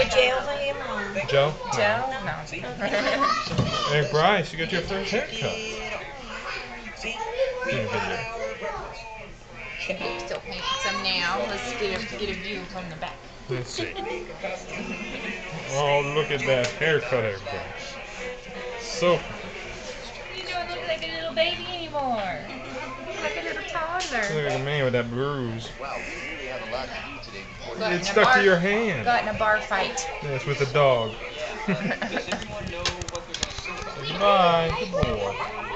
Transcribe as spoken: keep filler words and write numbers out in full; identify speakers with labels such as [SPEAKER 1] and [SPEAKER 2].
[SPEAKER 1] jail him? Or?
[SPEAKER 2] Joe?
[SPEAKER 3] Joe? No.
[SPEAKER 2] Hey, Bryce, you got your first haircut. In a video.
[SPEAKER 3] Still painting some now. Let's get a, get a view from the back.
[SPEAKER 2] Let's see. Oh, look at that haircut, everybody. So.
[SPEAKER 3] You don't look like a little baby anymore. You look like a little toddler.
[SPEAKER 2] Look like a man with that bruise.
[SPEAKER 3] Got
[SPEAKER 2] It
[SPEAKER 3] in a
[SPEAKER 2] stuck
[SPEAKER 3] bar,
[SPEAKER 2] to your hand.
[SPEAKER 3] Got in a bar fight.
[SPEAKER 2] Yes, with the dog. Bye. Good boy.